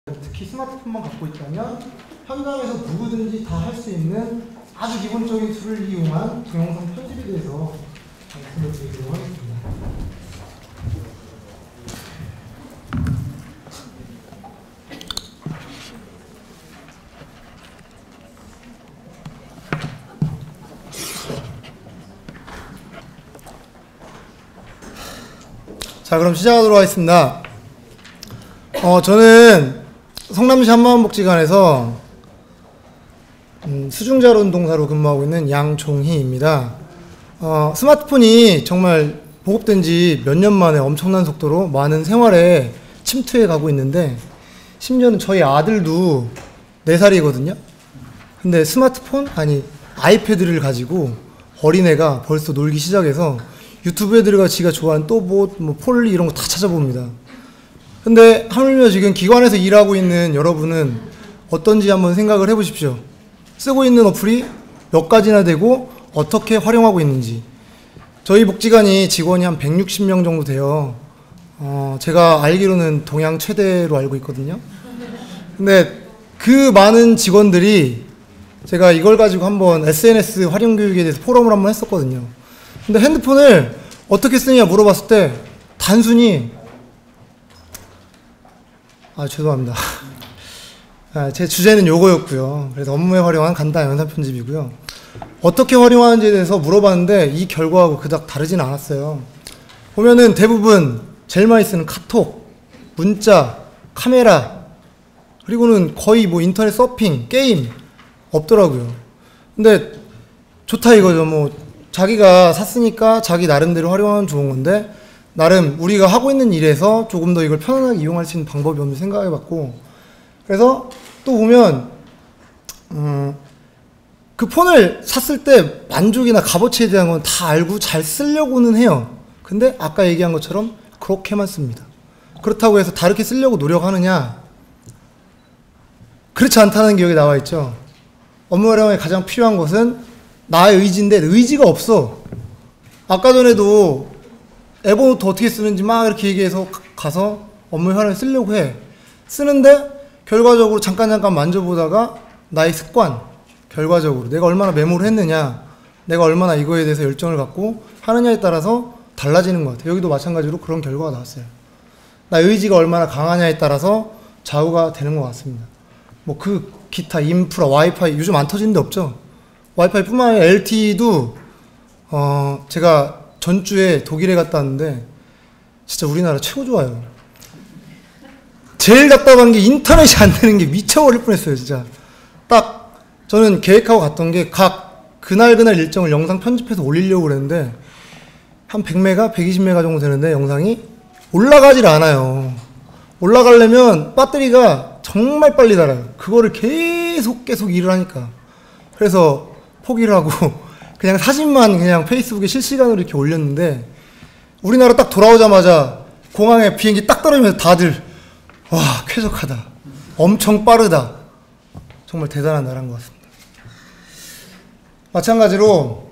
특히 스마트폰만 갖고 있다면 현장에서 누구든지 다 할 수 있는 아주 기본적인 툴을 이용한 동영상 편집에 대해서 말씀을 드리도록 하겠습니다. 자, 그럼 시작하도록 하겠습니다. 저는 성남시 한마음복지관에서 수중자원봉사로 근무하고 있는 양종희입니다. 스마트폰이 정말 보급된 지 몇 년 만에 엄청난 속도로 많은 생활에 침투해 가고 있는데, 심지어는 저희 아들도 4살이거든요. 근데 스마트폰? 아니, 아이패드를 가지고 어린애가 벌써 놀기 시작해서 유튜브에 들어가 지가 좋아하는 또봇, 폴리 이런 거 다 찾아봅니다. 근데 하물며 지금 기관에서 일하고 있는 여러분은 어떤지 한번 생각을 해보십시오. 쓰고 있는 어플이 몇 가지나 되고 어떻게 활용하고 있는지. 저희 복지관이 직원이 한 160명 정도 돼요. 제가 알기로는 동양 최대로 알고 있거든요. 근데 그 많은 직원들이 제가 이걸 가지고 한번 SNS 활용 교육에 대해서 포럼을 한번 했었거든요. 근데 핸드폰을 어떻게 쓰냐 물어봤을 때 단순히 죄송합니다. 제 주제는 요거였고요. 그래서 업무에 활용한 간단한 영상 편집이고요. 어떻게 활용하는지에 대해서 물어봤는데 이 결과하고 그닥 다르진 않았어요. 보면은 대부분 제일 많이 쓰는 카톡, 문자, 카메라, 그리고는 거의 인터넷 서핑, 게임 없더라고요. 근데 좋다 이거죠. 자기가 샀으니까 자기 나름대로 활용하면 좋은 건데, 나름 우리가 하고 있는 일에서 조금 더 이걸 편안하게 이용할 수 있는 방법이 없는지 생각해봤고, 그래서 또 보면 그 폰을 샀을 때 만족이나 값어치에 대한 건 다 알고 잘 쓰려고는 해요. 근데 아까 얘기한 것처럼 그렇게만 씁니다. 그렇다고 해서 다르게 쓰려고 노력하느냐? 그렇지 않다는 게 여기 나와 있죠. 업무 활용에 가장 필요한 것은 나의 의지인데 의지가 없어. 아까 전에도 에버노트 어떻게 쓰는지 막 이렇게 얘기해서 가서 업무 활용에 쓰려고 해. 쓰는데 결과적으로 잠깐 만져보다가 나의 습관, 결과적으로 내가 얼마나 메모를 했느냐, 내가 얼마나 이거에 대해서 열정을 갖고 하느냐에 따라서 달라지는 것 같아요. 여기도 마찬가지로 그런 결과가 나왔어요. 나의 의지가 얼마나 강하냐에 따라서 좌우가 되는 것 같습니다. 그 기타 인프라, 와이파이 요즘 안 터지는 데 없죠. 와이파이 뿐만 아니라 LTE도 제가 전주에 독일에 갔다 왔는데 진짜 우리나라 최고 좋아요. 제일 답답한 게 인터넷이 안 되는 게 미쳐버릴 뻔했어요. 진짜 딱 저는 계획하고 갔던 게 각 그날 일정을 영상 편집해서 올리려고 그랬는데 한 100메가, 120메가 정도 되는데 영상이 올라가질 않아요. 올라가려면 배터리가 정말 빨리 닳아요. 그거를 계속 일을 하니까. 그래서 포기를 하고 그냥 사진만 그냥 페이스북에 실시간으로 이렇게 올렸는데, 우리나라 딱 돌아오자마자 공항에 비행기 딱 떨어지면서 다들 와, 쾌적하다, 엄청 빠르다, 정말 대단한 나라인 것 같습니다. 마찬가지로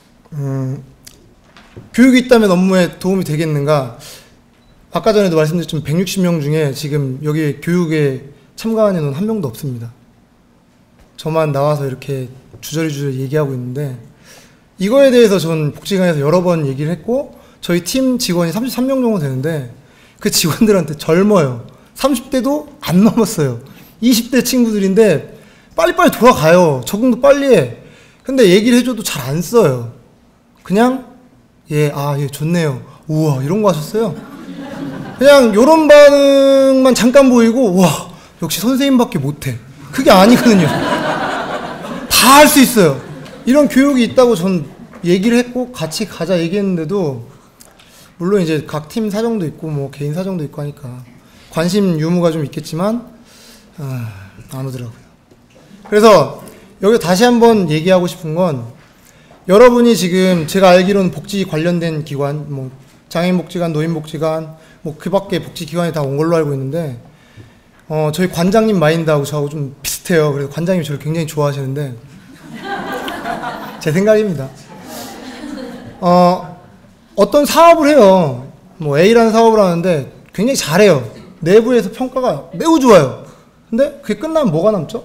교육이 있다면 업무에 도움이 되겠는가? 아까 전에도 말씀드렸지만 160명 중에 지금 여기 교육에 참가한 애는 한 명도 없습니다. 저만 나와서 이렇게 주저리 얘기하고 있는데, 이거에 대해서 전 복지관에서 여러 번 얘기를 했고, 저희 팀 직원이 33명 정도 되는데 그 직원들한테 젊어요. 30대도 안 넘었어요. 20대 친구들인데 빨리빨리 돌아가요. 적응도 빨리 해. 근데 얘기를 해줘도 잘 안 써요. 그냥 예 좋네요, 우와 이런 거 하셨어요. 그냥 요런 반응만 잠깐 보이고 와 역시 선생님밖에 못해, 그게 아니거든요. 다 할 수 있어요. 이런 교육이 있다고 전 얘기를 했고 같이 가자 얘기했는데도, 물론 이제 각 팀 사정도 있고 개인 사정도 있고 하니까 관심 유무가 좀 있겠지만 안 오더라고요. 그래서 여기 다시 한번 얘기하고 싶은 건, 여러분이 지금 제가 알기로는 복지 관련된 기관, 장애인복지관, 노인복지관, 그 밖에 복지기관에 다 온 걸로 알고 있는데, 저희 관장님 마인드하고 저하고 좀 비슷해요. 그래서 관장님이 저를 굉장히 좋아하시는데 제 생각입니다. 어떤 사업을 해요. A라는 사업을 하는데 굉장히 잘해요. 내부에서 평가가 매우 좋아요. 근데 그게 끝나면 뭐가 남죠?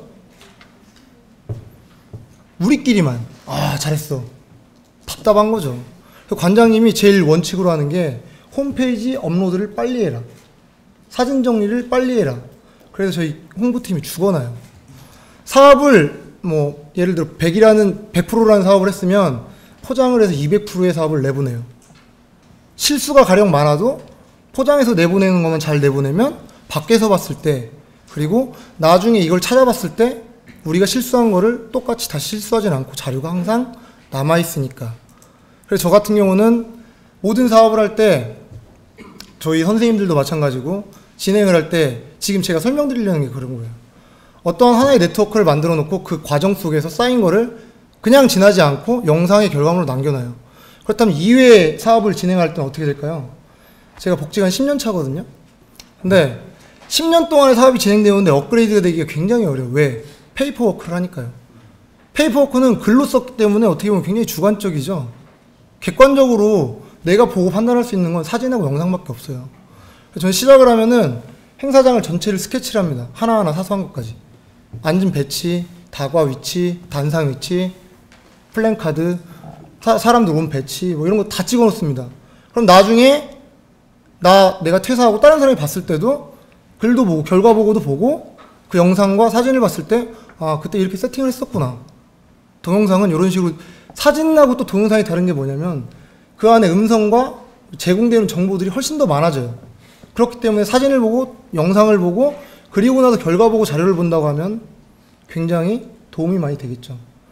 우리끼리만. 아, 잘했어. 답답한 거죠. 관장님이 제일 원칙으로 하는 게 홈페이지 업로드를 빨리 해라. 사진 정리를 빨리 해라. 그래서 저희 홍보팀이 죽어나요. 사업을 뭐 예를 들어 100%라는 사업을 했으면 포장을 해서 200%의 사업을 내보내요. 실수가 가령 많아도 포장해서 내보내는 것만 잘 내보내면 밖에서 봤을 때, 그리고 나중에 이걸 찾아봤을 때 우리가 실수한 거를 똑같이 다시 실수하진 않고 자료가 항상 남아있으니까. 그래서 저 같은 경우는 모든 사업을 할 때, 저희 선생님들도 마찬가지고 진행을 할 때 지금 제가 설명드리려는 게 그런 거예요. 어떤 하나의 네트워크를 만들어 놓고 그 과정 속에서 쌓인 거를 그냥 지나지 않고 영상의 결과물로 남겨놔요. 그렇다면 2회 사업을 진행할 때는 어떻게 될까요? 제가 복지가 한 10년 차거든요. 근데 10년 동안의 사업이 진행되는데 업그레이드가 되기가 굉장히 어려워요. 왜? 페이퍼워크를 하니까요. 페이퍼워크는 글로 썼기 때문에 어떻게 보면 굉장히 주관적이죠. 객관적으로 내가 보고 판단할 수 있는 건 사진하고 영상밖에 없어요. 그래서 저는 시작을 하면은 행사장을 전체를 스케치를 합니다. 하나하나 사소한 것까지. 앉은 배치, 다과 위치, 단상 위치, 플랜카드, 사람들 온 배치, 뭐 이런 거 다 찍어 놓습니다. 그럼 나중에 내가 퇴사하고 다른 사람이 봤을 때도 글도 보고 결과 보고도 보고 그 영상과 사진을 봤을 때 아, 그때 이렇게 세팅을 했었구나. 동영상은 이런 식으로. 사진하고 또 동영상이 다른 게 뭐냐면 그 안에 음성과 제공되는 정보들이 훨씬 더 많아져요. 그렇기 때문에 사진을 보고 영상을 보고 그리고 나서 결과 보고 자료를 본다고 하면 굉장히 도움이 많이 되겠죠.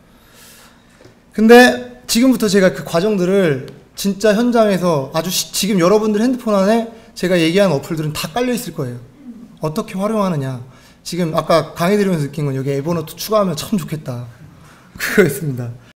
근데 지금부터 제가 그 과정들을 진짜 현장에서 아주 지금 여러분들 핸드폰 안에 제가 얘기한 어플들은 다 깔려 있을 거예요. 어떻게 활용하느냐. 지금 아까 강의 들으면서 느낀 건 여기 에버노트 추가하면 참 좋겠다. 그거였습니다.